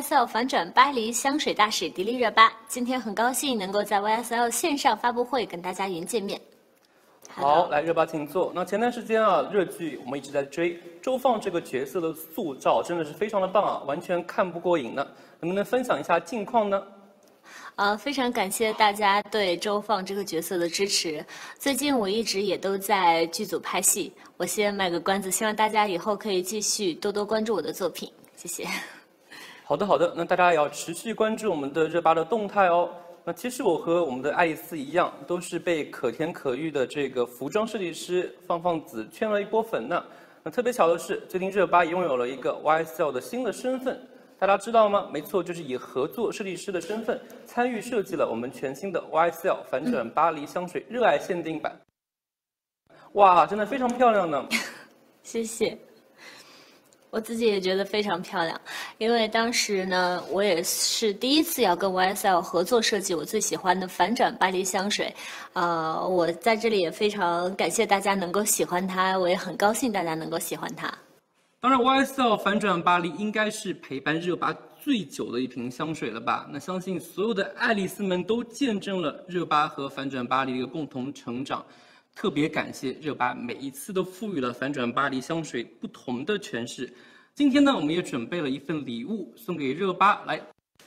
YSL 反转巴黎香水大使迪丽热巴。今天很高兴能够在 YSL 线上发布会跟大家云见面。 好，来热巴请坐。那前段时间啊，热剧我们一直在追，周放这个角色的塑造真的是非常的棒啊，完全看不过瘾呢。能不能分享一下近况呢？ 非常感谢大家对周放这个角色的支持。最近我一直也都在剧组拍戏，我先卖个关子，希望大家以后可以继续多多关注我的作品，谢谢。 好的，那大家也要持续关注我们的热巴的动态哦。那其实我和我们的爱丽丝一样，都是被可甜可遇的这个服装设计师放子圈了一波粉呢。那特别巧的是，最近热巴拥有了一个 YSL 的新的身份。大家知道吗？没错，就是以合作设计师的身份参与设计了我们全新的 YSL 反转巴黎香水热爱限定版。哇，真的非常漂亮呢！ 谢谢，我自己也觉得非常漂亮，因为当时呢，我也是第一次要跟 YSL 合作设计我最喜欢的反转巴黎香水。我在这里也非常感谢大家能够喜欢它，我也很高兴大家能够喜欢它。 当然 ，YSL 反转巴黎应该是陪伴热巴最久的一瓶香水了吧？那相信所有的爱丽丝们都见证了热巴和反转巴黎的一个共同成长。特别感谢热巴每一次都赋予了反转巴黎香水不同的诠释。今天呢，我们也准备了一份礼物送给热巴，来，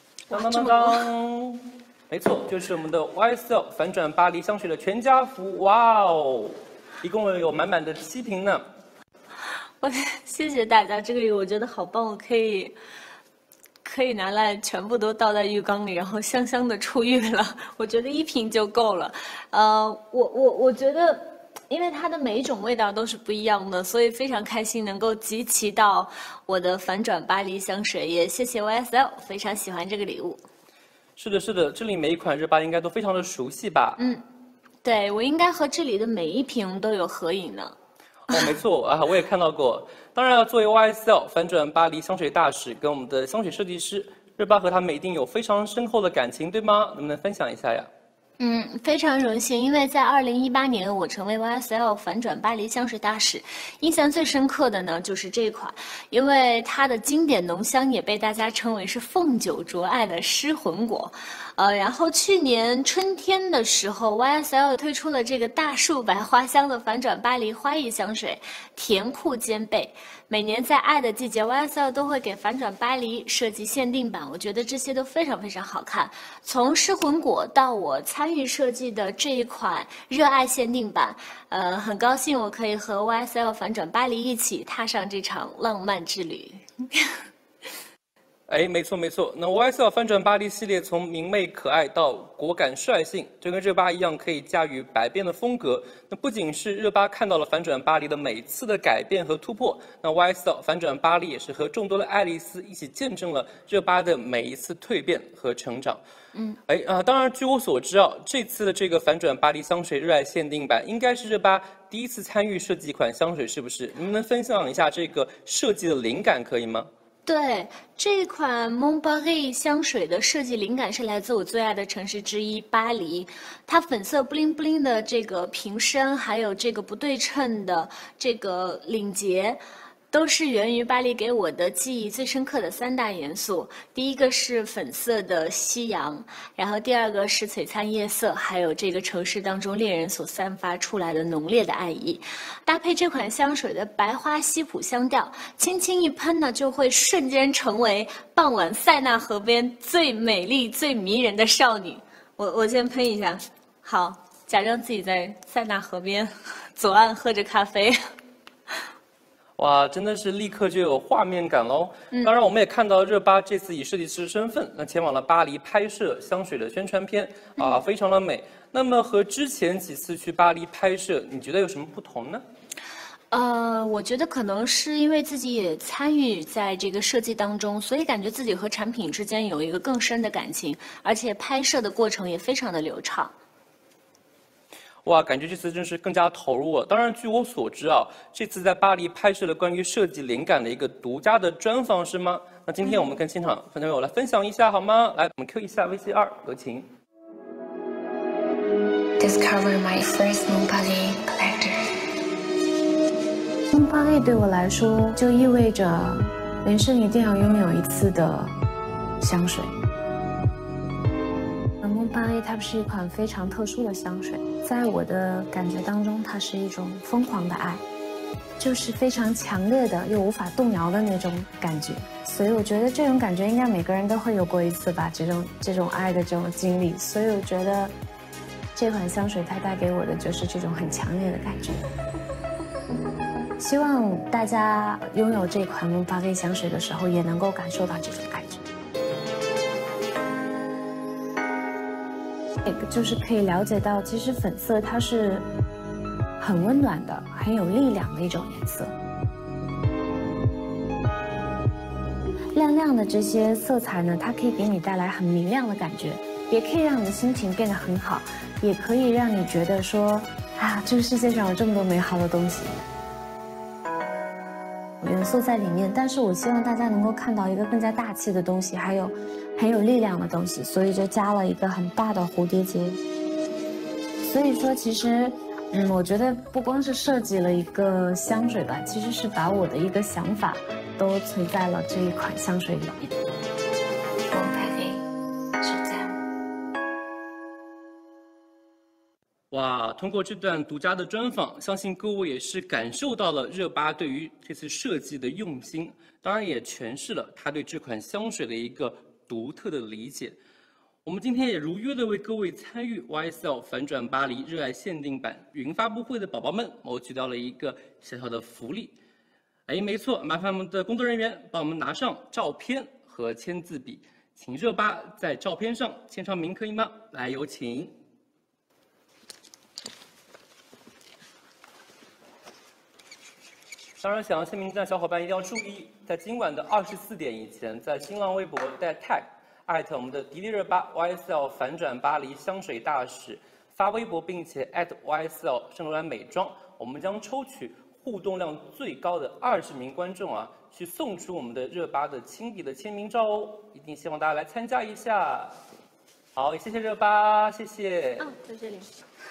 当，没错，就是我们的 YSL 反转巴黎香水的全家福。哇哦，一共有满满的7瓶呢。 谢谢大家，这个礼物我觉得好棒，我可以拿来全部都倒在浴缸里，然后香香的出浴了。我觉得1瓶就够了。我觉得，因为它的每一种味道都是不一样的，所以非常开心能够集齐到我的反转巴黎香水。也谢谢 YSL， 非常喜欢这个礼物。 是的，这里每一款热巴应该都非常的熟悉吧？ 对，我应该和这里的每一瓶都有合影呢。 没错啊，我也看到过。当然，作为 YSL 反转巴黎香水大使跟我们的香水设计师热巴和他们一定有非常深厚的感情，对吗？能不能分享一下呀？ 非常荣幸，因为在2018年我成为 YSL 反转巴黎香水大使，印象最深刻的呢就是这款，因为它的经典浓香也被大家称为是凤九卓爱的失魂果。然后去年春天的时候 ，YSL 推出了这个大树白花香的反转巴黎花艺香水，甜酷兼备。每年在爱的季节 ，YSL 都会给反转巴黎设计限定版，我觉得这些都非常非常好看。从失魂果到我参与设计的这一款热爱限定版，很高兴我可以和 YSL 反转巴黎一起踏上这场浪漫之旅。 没错。那 YSL 反转巴黎系列从明媚可爱到果敢率性，就跟热巴一样，可以驾驭百变的风格。那不仅是热巴看到了反转巴黎的每次的改变和突破，那 YSL 反转巴黎也是和众多的爱丽丝一起见证了热巴的每一次蜕变和成长。当然，据我所知啊，这次的这个反转巴黎香水热爱限定版，应该是热巴第一次参与设计一款香水，是不是？能不能分享一下这个设计的灵感，可以吗？ 对，这款 Mon Paris 香水的设计灵感是来自我最爱的城市之一巴黎。它粉色布灵布灵的这个瓶身，还有这个不对称的这个领结，都是源于巴黎给我的记忆最深刻的3大元素。第一个是粉色的夕阳，然后第二个是璀璨夜色，还有这个城市当中恋人所散发出来的浓烈的爱意。搭配这款香水的白花西普香调，轻轻一喷呢，就会瞬间成为傍晚塞纳河边最美丽、最迷人的少女。我先喷一下，好，假装自己在塞纳河边左岸喝着咖啡。 哇，真的是立刻就有画面感喽！当然，我们也看到热巴这次以设计师身份，前往了巴黎拍摄香水的宣传片，非常的美。那么和之前几次去巴黎拍摄，你觉得有什么不同呢？ 我觉得可能是因为自己也参与在这个设计当中，所以感觉自己和产品之间有一个更深的感情，而且拍摄的过程也非常的流畅。 哇，感觉这次真是更加投入了。当然，据我所知啊，这次在巴黎拍摄了关于设计灵感的一个独家的专访，是吗？那今天我们跟现场朋友来分享一下好吗？来，我们 Q 一下 VC2，有请。 Discover my first Mon Paris collector。 Mon Paris对我来说，就意味着人生一定要拥有一次的香水。Mon Paris 它是一款非常特殊的香水，在我的感觉当中，它是一种疯狂的爱，就是非常强烈的又无法动摇的那种感觉。所以我觉得这种感觉应该每个人都会有过一次吧，这种爱的这种经历。所以我觉得这款香水它带给我的就是这种很强烈的感觉。希望大家拥有这款Mon Paris香水的时候，也能够感受到这种感觉。就是可以了解到，其实粉色它是很温暖的、很有力量的一种颜色。亮亮的这些色彩呢，它可以给你带来很明亮的感觉，也可以让你的心情变得很好，也可以让你觉得说啊，这个世界上有这么多美好的东西。元素在里面，但是我希望大家能够看到一个更加大气的东西，还有很有力量的东西，所以就加了一个很大的蝴蝶结。所以说，其实，我觉得不光是设计了一个香水吧，其实是把我的一个想法都存在了这一款香水里面。 哇，通过这段独家的专访，相信各位也是感受到了热巴对于这次设计的用心，当然也诠释了他对这款香水的一个独特的理解。我们今天也如约的为各位参与 YSL 反转巴黎热爱限定版云发布会的宝宝们谋取到了一个小小的福利。哎，没错，麻烦我们的工作人员帮我们拿上照片和签字笔，请热巴在照片上签上名，可以吗？来，有请。当然，想要签名的小伙伴一定要注意，在今晚的24点以前，在新浪微博带 tag 我们的迪丽热巴 YSL 反转巴黎香水大使发微博，并且@YSL 圣罗兰美妆，我们将抽取互动量最高的20名观众啊，去送出我们的热巴的亲笔的签名照哦，一定希望大家来参加一下。好，也谢谢热巴，谢谢。 在这里。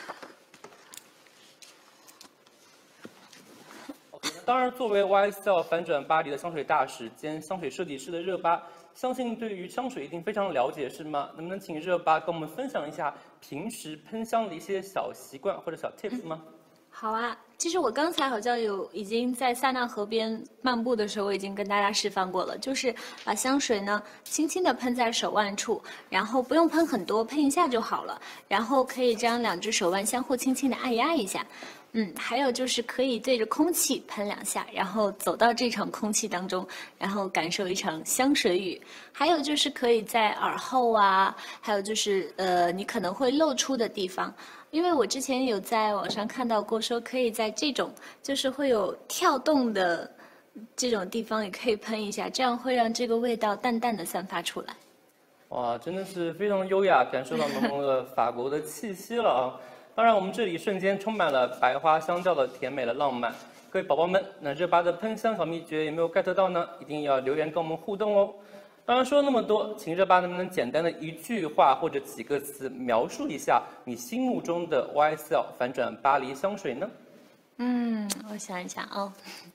当然，作为 YSL 反转巴黎的香水大使兼香水设计师的热巴，相信对于香水一定非常了解，是吗？能不能请热巴跟我们分享一下平时喷香的一些小习惯或者小 tips 吗？ 好啊，其实我刚才好像已经在塞纳河边漫步的时候，我已经跟大家示范过了，就是把香水呢轻轻地喷在手腕处，然后不用喷很多，喷一下就好了，然后可以将2只手腕相互轻轻地按压一下。还有就是可以对着空气喷2下，然后走到这场空气当中，然后感受一场香水雨。还有就是可以在耳后啊，还有就是你可能会露出的地方，因为我之前有在网上看到过，说可以在这种就是会有跳动的这种地方也可以喷一下，这样会让这个味道淡淡的散发出来。 哇，真的是非常优雅，感受到浓浓的法国的气息了啊！当然，我们这里瞬间充满了百花香调的甜美的浪漫。各位宝宝们，那热巴的喷香小秘诀有没有 get 到呢？一定要留言跟我们互动哦。当然说了那么多，请热巴能不能简单的一句话或者几个词描述一下你心目中的 YSL 反转巴黎香水呢？ 我想一想啊，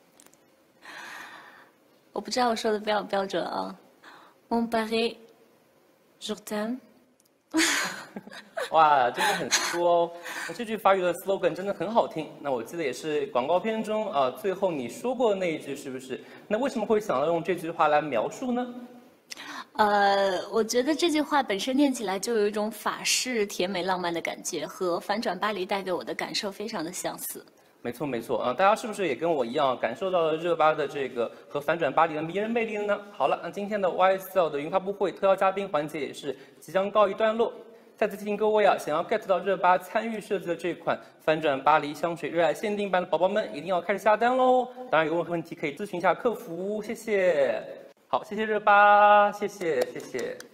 我不知道我说的标不标准啊。Mon Paris, je t'aime。 哇，真的很说哦！这句法语的 slogan 真的很好听。那我记得也是广告片中最后你说过的那一句，是不是？那为什么会想要用这句话来描述呢？ 我觉得这句话本身念起来就有一种法式甜美浪漫的感觉，和反转巴黎带给我的感受非常的相似。 没错没错大家是不是也跟我一样感受到了热巴的这个和反转巴黎的迷人魅力呢？好了，那今天的 YSL 的云发布会特邀嘉宾环节也是即将告一段落。再次提醒各位想要 get 到热巴参与设计的这款反转巴黎香水热爱限定版的宝宝们，一定要开始下单喽！当然有任何问题可以咨询一下客服，谢谢。好，谢谢热巴，谢谢。